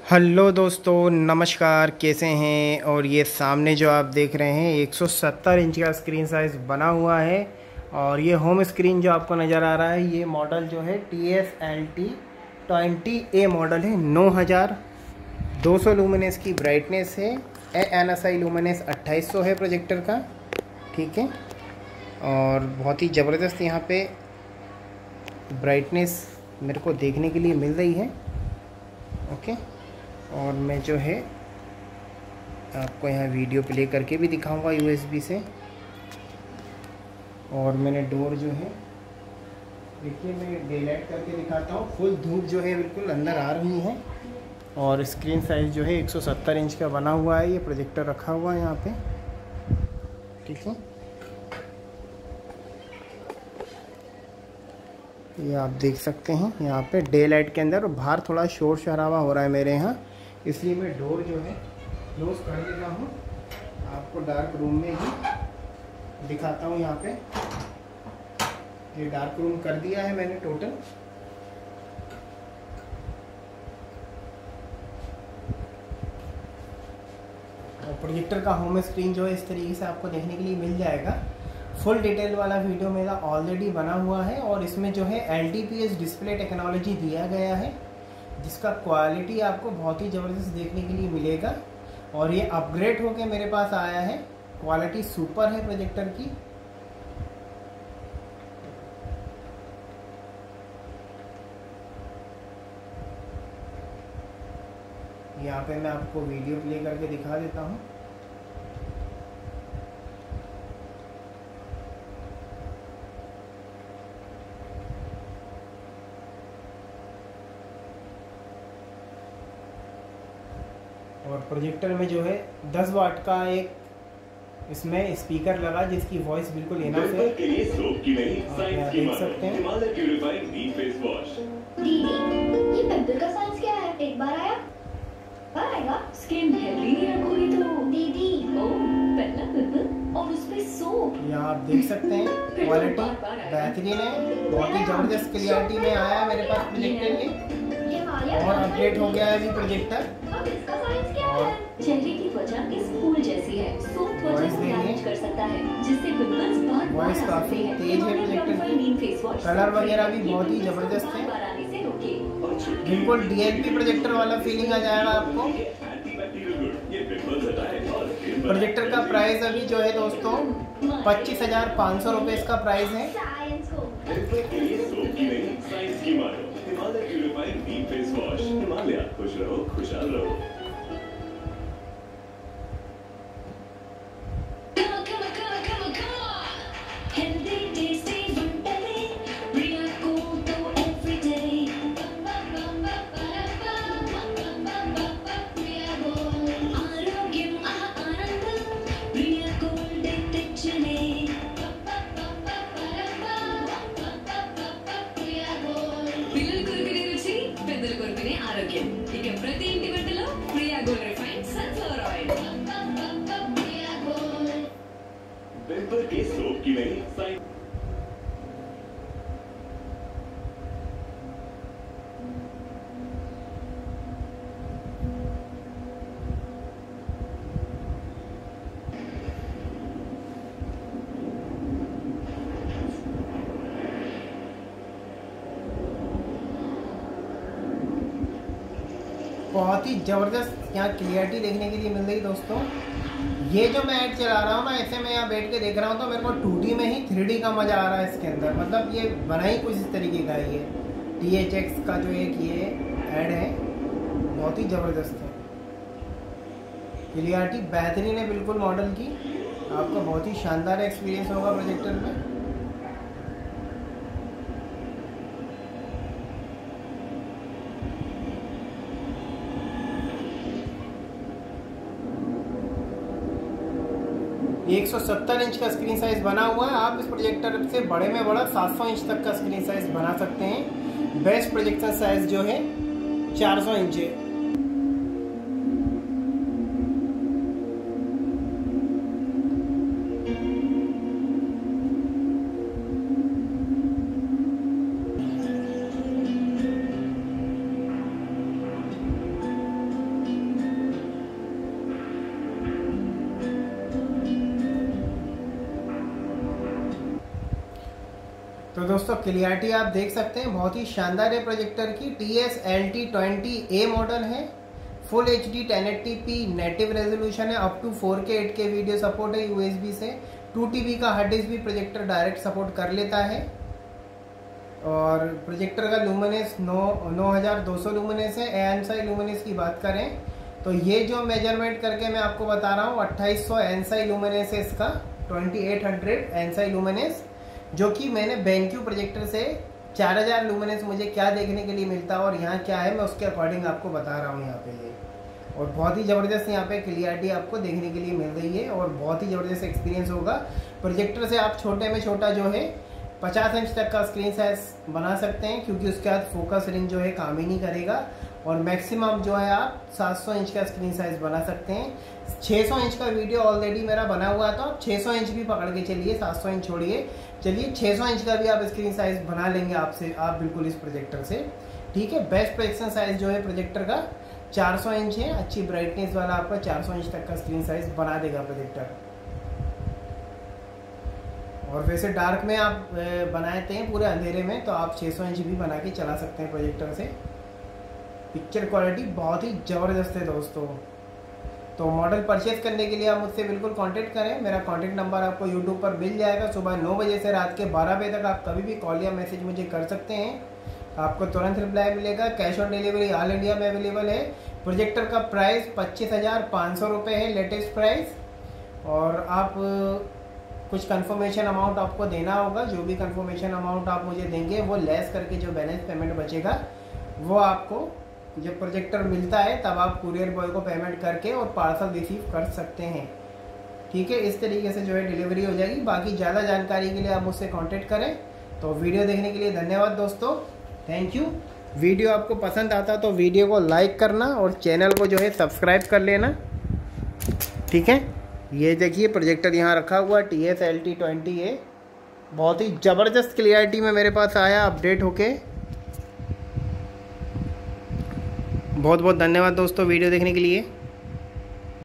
Hello दोस्तों, नमस्कार। कैसे हैं? और ये सामने जो आप देख रहे हैं 170 इंच का स्क्रीन साइज़ बना हुआ है। और ये होम स्क्रीन जो आपको नज़र आ रहा है, ये मॉडल जो है TSLT20A मॉडल है। 9200 लूमिनस की ब्राइटनेस है। NSI लूमिनस 2800 है प्रोजेक्टर का। ठीक है, और बहुत ही ज़बरदस्त यहाँ पे ब्राइटनेस मेरे को देखने के लिए मिल रही है। ओके, और मैं जो है आपको यहाँ वीडियो प्ले करके भी दिखाऊंगा USB से। और मैंने डोर जो है, देखिए मैं डेलाइट करके दिखाता हूँ। फुल धूप जो है बिल्कुल अंदर आ रही है। और स्क्रीन साइज़ जो है 170 इंच का बना हुआ है। ये प्रोजेक्टर रखा हुआ है यहाँ पे। ठीक है, ये आप देख सकते हैं यहाँ पे डे लाइट के अंदर। बाहर थोड़ा शोर शराबा हो रहा है मेरे यहाँ, इसलिए मैं डोर जो है क्लोज कर देता हूँ। आपको डार्क रूम में ही दिखाता हूँ। यहाँ पे ये डार्क रूम कर दिया है मैंने टोटल। और प्रोजेक्टर का होम स्क्रीन जो है इस तरीके से आपको देखने के लिए मिल जाएगा। फुल डिटेल वाला वीडियो मेरा ऑलरेडी बना हुआ है। और इसमें जो है LTPS डिस्प्ले टेक्नोलॉजी दिया गया है, जिसका क्वालिटी आपको बहुत ही ज़बरदस्त देखने के लिए मिलेगा। और ये अपग्रेड होके मेरे पास आया है। क्वालिटी सुपर है प्रोजेक्टर की। यहाँ पे मैं आपको वीडियो प्ले करके दिखा देता हूँ। और प्रोजेक्टर में जो है 10 वाट का एक इसमें स्पीकर लगा, जिसकी वॉइस बिल्कुल इनफ है। आप यहाँ देख सकते हैं। दीदी, ये पिंपल का साइज क्या है? एक बार आया, बार आएगा। स्किन हेल्दी रखोगी तो दीदी। ओह, पहला पिंपल और उस पे सोप। यहाँ आप देख सकते हैं क्वालिटी बेहतरीन है। बहुत ही ज़बरदस्त क्लियरिटी में आया है मेरे पास प्रोजेक्टर ये। और अपडेट हो गया है अभी प्रोजेक्टर। और चेहरे की त्वचा इस फूल जैसी है। सोप त्वचा को डैमेज कर सकता है, जिससे पिंपल्स बार वॉइस काफ़ी तेज है प्रोजेक्टर। कलर वगैरह भी बहुत ही ज़बरदस्त है। बिल्कुल DLP प्रोजेक्टर वाला फीलिंग आ जाएगा आपको। प्रोजेक्टर का प्राइस अभी जो है दोस्तों 25,500 रुपये इसका प्राइस है। खुश रहो, खुशहाल रहो। पेपर के सोप की नहीं साइड। बहुत ही ज़बरदस्त यहाँ क्लियरिटी देखने के लिए मिल रही दोस्तों। ये जो मैं ऐड चला रहा हूँ ना, ऐसे मैं यहाँ बैठ के देख रहा हूँ तो मेरे को 2D में ही 3D का मज़ा आ रहा है इसके अंदर। मतलब ये बना ही कुछ इस तरीके का है। ये THX का जो एक ये ऐड है, बहुत ही ज़बरदस्त है। क्लियरिटी बेहतरीन है बिल्कुल मॉडल की। आपका बहुत ही शानदार एक्सपीरियंस होगा प्रोजेक्टर में। ये 170 इंच का स्क्रीन साइज़ बना हुआ है। आप इस प्रोजेक्टर से बड़े में बड़ा 700 इंच तक का स्क्रीन साइज़ बना सकते हैं। बेस्ट प्रोजेक्टर साइज़ जो है 400 इंच है। तो दोस्तों क्लियरिटी आप देख सकते हैं, बहुत ही शानदार है प्रोजेक्टर की। TS-LT20A मॉडल है, full HD 1080p native resolution है, up to 4K 8K video support है USB से। 2 TB का हार्ड डिस्क भी प्रोजेक्टर डायरेक्ट सपोर्ट कर लेता है। और प्रोजेक्टर का लुमिनेंस 9200 लुमिनेंस है। एएनसाई लुमिनेंस की बात करें तो ये जो मेजरमेंट करके मैं आपको बता रहा हूँ 2800 एएनसाई लुमिनेंस है इसका, 2800 एएनसाई लुमिनेंस, जो कि मैंने BenQ प्रोजेक्टर से 4000 लुमिनेंस मुझे क्या देखने के लिए मिलता है और यहाँ क्या है मैं उसके अकॉर्डिंग आपको बता रहा हूँ यहाँ पे ये। और बहुत ही ज़बरदस्त यहाँ पे क्लियरिटी आपको देखने के लिए मिल रही है और बहुत ही ज़बरदस्त एक्सपीरियंस होगा। प्रोजेक्टर से आप छोटे में छोटा जो है 50 इंच तक का स्क्रीन साइज बना सकते हैं, क्योंकि उसके बाद फोकस रिंग जो है काम ही नहीं करेगा। और मैक्सिमम जो है आप 700 इंच का स्क्रीन साइज बना सकते हैं। 600 इंच का वीडियो ऑलरेडी मेरा बना हुआ था, आप 600 इंच भी पकड़ के चलिए, 700 इंच छोड़िए, चलिए 600 इंच का भी आप स्क्रीन साइज बना लेंगे आप बिल्कुल इस प्रोजेक्टर से। ठीक है, बेस्ट प्रोजेक्शन साइज जो है प्रोजेक्टर का 400 इंच है। अच्छी ब्राइटनेस वाला आपका 400 इंच तक का स्क्रीन साइज बना देगा प्रोजेक्टर। और वैसे डार्क में आप बनाते हैं पूरे अंधेरे में तो आप 600 इंच भी बना के चला सकते हैं प्रोजेक्टर से। पिक्चर क्वालिटी बहुत ही ज़बरदस्त है दोस्तों। तो मॉडल परचेज करने के लिए आप मुझसे बिल्कुल कांटेक्ट करें। मेरा कांटेक्ट नंबर आपको यूट्यूब पर मिल जाएगा। सुबह 9 बजे से रात के 12 बजे तक आप कभी भी कॉल या मैसेज मुझे कर सकते हैं, आपको तुरंत रिप्लाई मिलेगा। Cash on delivery all India में अवेलेबल है। प्रोजेक्टर का प्राइस 25,500 रुपये है, लेटेस्ट प्राइस। और आप कुछ कंफर्मेशन अमाउंट आपको देना होगा, जो भी कंफर्मेशन अमाउंट आप मुझे देंगे वो लेस करके जो बैलेंस पेमेंट बचेगा वो आपको जब प्रोजेक्टर मिलता है तब आप कुरियर बॉय को पेमेंट करके और पार्सल रिसीव कर सकते हैं। ठीक है, इस तरीके से जो है डिलीवरी हो जाएगी। बाकी ज़्यादा जानकारी के लिए आप मुझसे कांटेक्ट करें। तो वीडियो देखने के लिए धन्यवाद दोस्तों, थैंक यू। वीडियो आपको पसंद आता तो वीडियो को लाइक करना और चैनल को जो है सब्सक्राइब कर लेना। ठीक है, ये देखिए प्रोजेक्टर यहाँ रखा हुआ TS-LT20A, बहुत ही ज़बरदस्त क्लियरिटी में मेरे पास आया अपडेट होके। बहुत बहुत धन्यवाद दोस्तों वीडियो देखने के लिए।